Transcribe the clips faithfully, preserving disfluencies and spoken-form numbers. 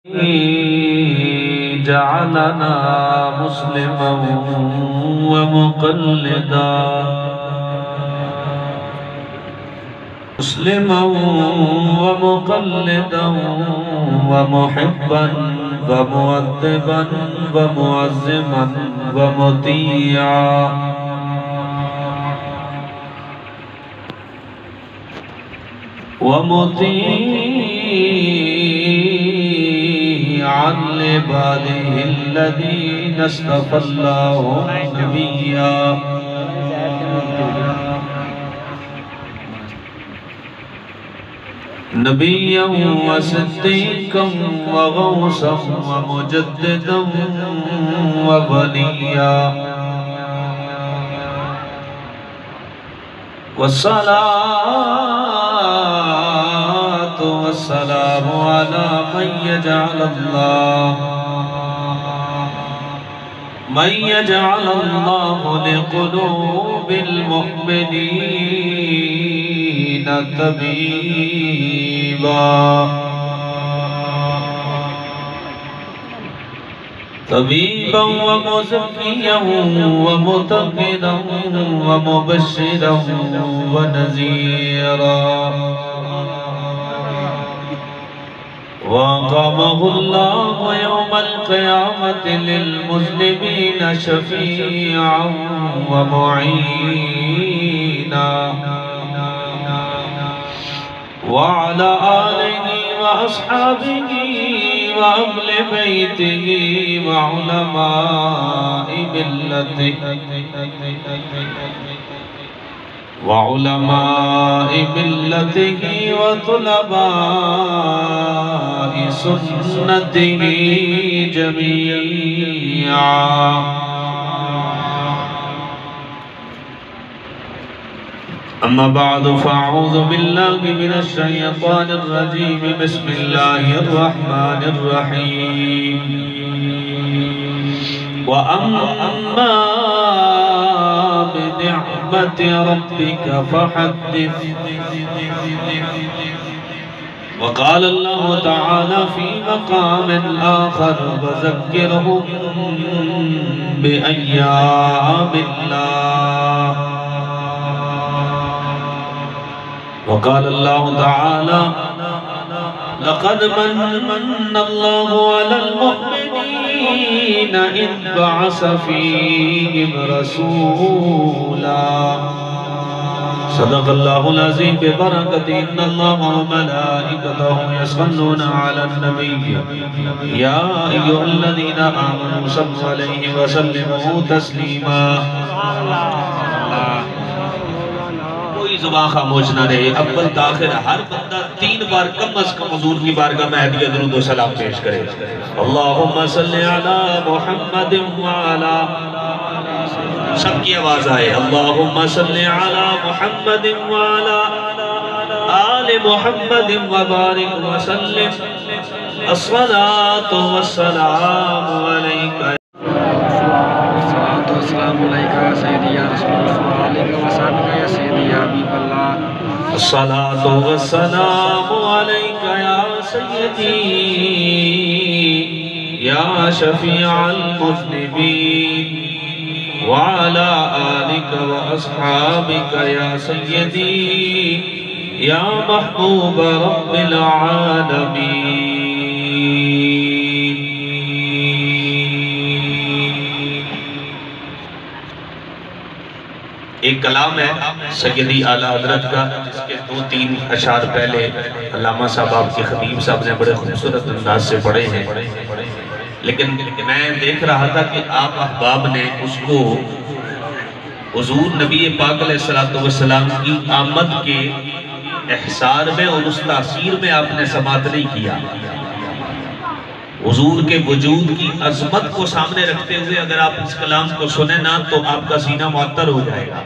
جعلنا مسلما ومقلدا مسلما ومقلدا ومحبا ومؤدبا ومعزما ومطيعا ومطيعا لعباده الذين اصطفى الله نبيا نبيا وصديقا وغوثا ومجددا ووليا والصلاة والسلام على من يجعل الله من يجعل الله لقلوب المؤمنين طبيبا طبيبا ومزكيا ومطهرا ومبشرا ونذيرا وقامه الله يوم القيامة للمسلمين شفيعا ومعينا وعلى آله وأصحابه وأهل بيته وعلماء ملته وعلماء ملته وطلباء سنته جميعا. أما بعد فأعوذ بالله من الشيطان الرجيم. بسم الله الرحمن الرحيم. وأما بنعمة ربك فحدث. وقال الله تعالى في مقام آخر وذكرهم بأيام الله. وقال الله تعالى لقد من الله على المؤمنين إذ بعث فيهم رسولا. صدق الله العظيم. ببركة إن الله وملائكته يصلون على النبي يا أيها الذين آمنوا صلوا عليه وسلموا تسليما. زبان خاموش نہ رہے. اول تاخر ہر بندہ تین بار کم از کم حضور کی بارگاہ میں ہدیہ درود و سلام پیش کرے. اللہم صلی علی محمد وعلا. سب کی آواز آئے. اللہم صلی علی محمد وعلا آل محمد وبارک وسلم. الصلاة والسلام علیکہ السلام علیکہ یا سیدی یا رسول اللہ علیکہ وسلم یا سیدی یا حبیب اللہ. الصلاة والسلام علیکہ یا سیدی یا شفیع المذنبین وعلا آلک واصحابک یا سیدی یا محبوب رب العالمین. ایک کلام ہے سیدی اعلیٰ حضرت کا جس کے دو تین اشعار پہلے علامہ صاحب آپ کے خطیب صاحب نے بڑے خوبصورت انداز سے پڑھے ہیں. لیکن میں دیکھ رہا تھا کہ آپ احباب نے اس کو حضور نبی پاک علیہ السلام کی آمد کے احسار میں اور اس تاثیر میں آپ نے سماعت نہیں کیا. حضور کے وجود کی عظمت کو سامنے رکھتے ہوئے اگر آپ اس کلام کو سنیں نا تو آپ کا سینہ معطر ہو جائے گا.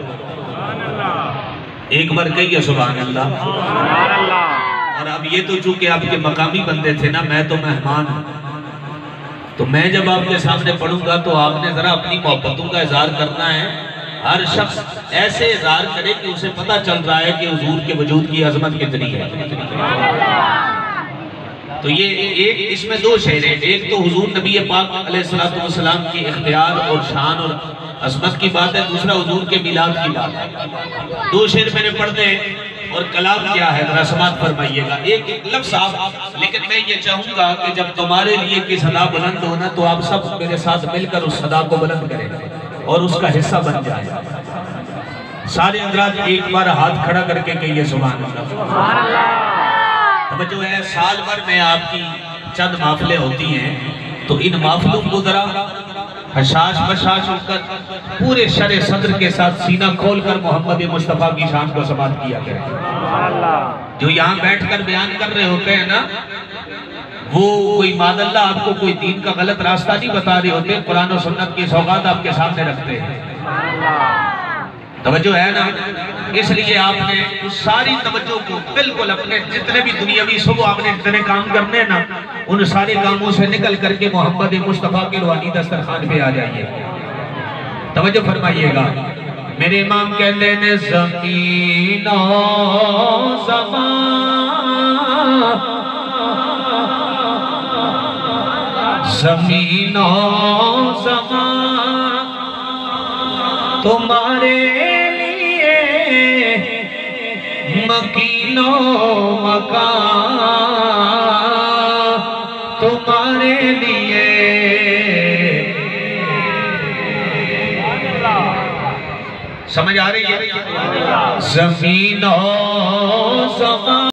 ایک بار کہیے سبحان اللہ. اور اب یہ تو چونکہ آپ کے مقامی بندے تھے نا, میں تو مہمان ہوں, تو میں جب آپ کے سامنے پڑھوں گا تو آپ نے ذرا اپنی محبتوں کا اظہار کرنا ہے. ہر شخص ایسے اظہار کرے کہ اسے پتہ چل رہا ہے کہ حضور کے وجود کی عظمت کتنی ہے. تو یہ ایک اس میں دو شعر ہیں، ایک تو حضور نبی پاک علیہ السلام کی اختیار اور شان اور عظمت کی بات ہے، دوسرا حضور کے میلاد کی بات ہے۔ دو شعر میں نے پڑھنے ہیں اور کلام کیا ہے ذرا سماعت فرمائیے گا، ایک ایک لفظ آپ، لیکن میں یہ چاہوں گا کہ جب تمہارے لیے کی صدا بلند ہونا تو آپ سب میرے ساتھ مل کر اس صدا کو بلند کریں اور اس کا حصہ بن جائے۔ سارے حضرات ایک بار ہاتھ کھڑا کر کے کہیے سبحان اللہ۔ توجہ ہے، سال بھر میں آپ کی چند محفلیں ہوتی ہیں، تو ان محفلوں کو ذرا حشاش بشاش ہو کر پورے شرع صدر کے ساتھ سینہ کھول کر محمد مصطفیٰ کی شان کو سماعت کیا کریں۔ جو یہاں بیٹھ کر بیان کر رہے ہوتے ہیں نا، وہ کوئی ماد اللہ آپ کو کوئی دین کا غلط راستہ نہیں بتا رہے ہوتے، قرآن و سنت کی سوغات آپ کے سامنے رکھتے ہیں۔ توجہ ہے نا، اس لیے آپ نے اس ساری توجہ کو بالکل اپنے جتنے بھی دنیاوی صبح آپ نے جتنے کام کرنے نا، ان سارے کاموں سے نکل کر کے محمد مصطفیٰ کے روحانی دسترخوان پہ آ جائیے۔ توجہ فرمائیے گا، میرے امام کہتے ہیں زمین و زمان، زمین و زمان تمہارے مکین و مکان تمہارے لیے، سمجھ آ رہی ہے؟ زمین و زمان